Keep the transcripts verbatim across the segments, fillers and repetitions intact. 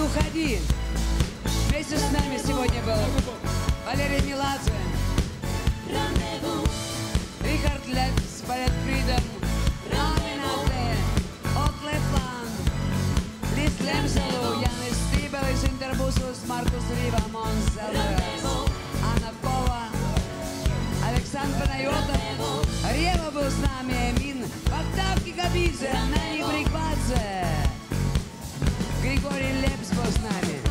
уходи. Вместе с нами сегодня был Валерий Меладзе, Рихард Лепс, Балет Фридом, Роминате, Оклепланд, Лис Лемселу, Янис Стибелис, Интербусус, Маркус Рива, Монс Элверас, Анна Пова, Александр Панайотов, Рева был с нами, Эмин, Вактавки Габидзе, Нани Брикбадзе, Григорий Лепс был с нами.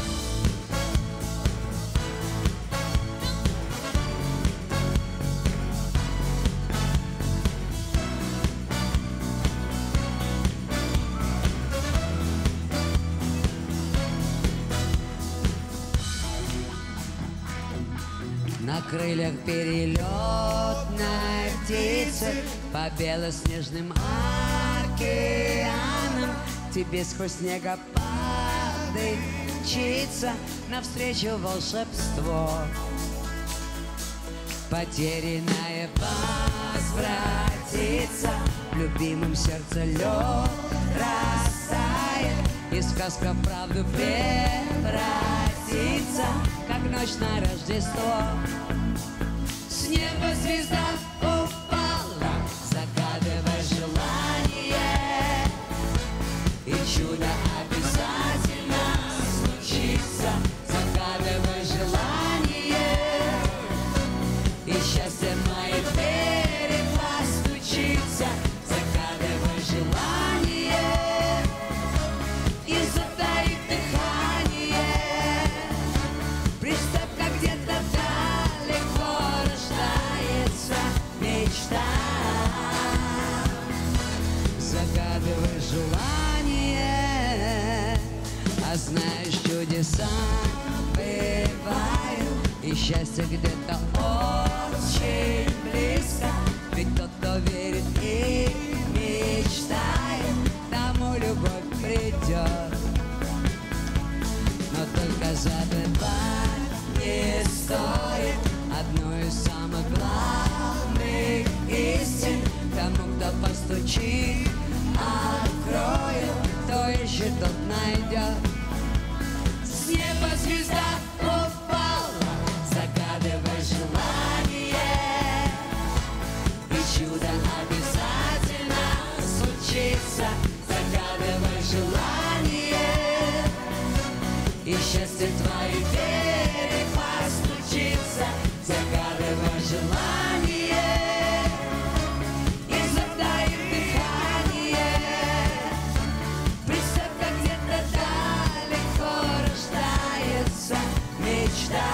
На крыльях перелетной птицы по белоснежным океанам тебе сквозь снегопады мчится навстречу волшебство. Потерянное возвратится, в любимом сердце лед растает, и сказка в правду превратится, как ночь на Рождество. С неба звезда упала, загадывая желание, и чудо обязательно случится. Загадывай желание, и счастье в мои двери постучится. Загадывай желание, и затаив дыхание, представь, как где-то далеко рождается мечта. Загадывай желание, а знаешь, чудеса бывают, и счастье где-то очень близко. Ведь тот, кто верит и мечтает, тому любовь придет. Но только забывать не стоит одну из самых главных истин. Тому, кто постучит, открою, кто ищет, тот найдет. С неба звезда упала, загадывай желание, и чудо обязательно случится. Загадывай желание, и счастье твоей двери постучится. Загадывай желание, и затаив дыхание, представь, как где-то далеко рождается мечта.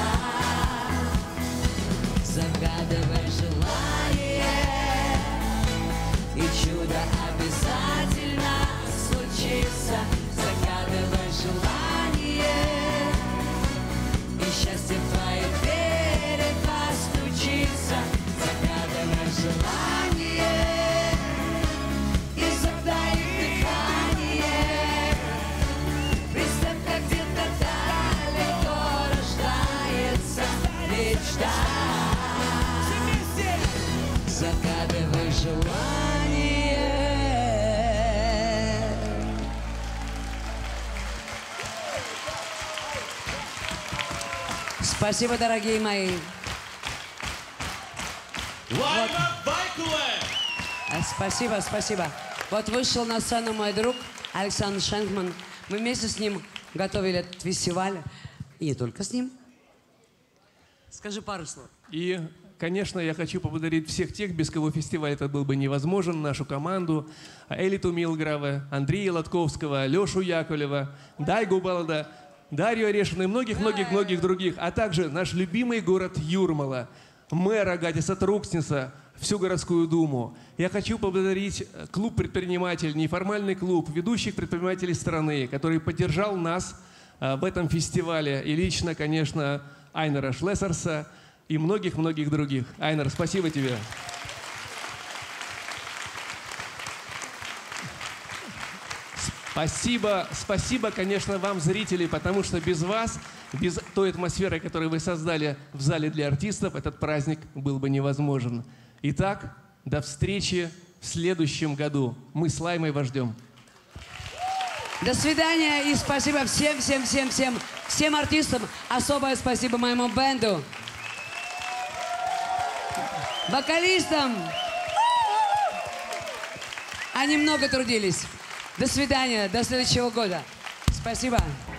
Загадывай желание, и чудо обязательно случится. Загадывай желание, и счастье в твоей двери постучится. Загадывай желание, и затаив дыхание, представь, как где-то далеко рождается мечта. Загадывай желание. Спасибо, дорогие мои. Вот. Спасибо, спасибо. Вот вышел на сцену мой друг Александр Шенкман. Мы вместе с ним готовили этот фестиваль. И не только с ним. Скажи пару слов. И, конечно, я хочу поблагодарить всех тех, без кого фестиваль этот был бы невозможен, нашу команду, Элиту Милграва, Андрея Лотковского, Лешу Яковлева, Дайгу Балада, Дарью Орешину и многих-многих-многих других, а также наш любимый город Юрмала, мэра Гатиса Трукснеса, всю городскую думу. Я хочу поблагодарить клуб «Предприниматель», неформальный клуб ведущих предпринимателей страны, который поддержал нас в этом фестивале. И лично, конечно, Айнера Шлессерса и многих-многих других. Айнер, спасибо тебе. Спасибо, спасибо, конечно, вам, зрители, потому что без вас, без той атмосферы, которую вы создали в зале для артистов, этот праздник был бы невозможен. Итак, до встречи в следующем году. Мы с Лаймой вас ждем. До свидания и спасибо всем, всем, всем, всем, всем артистам. Особое спасибо моему бенду. Вокалистам. Они много трудились. До свидания, до следующего года. Спасибо.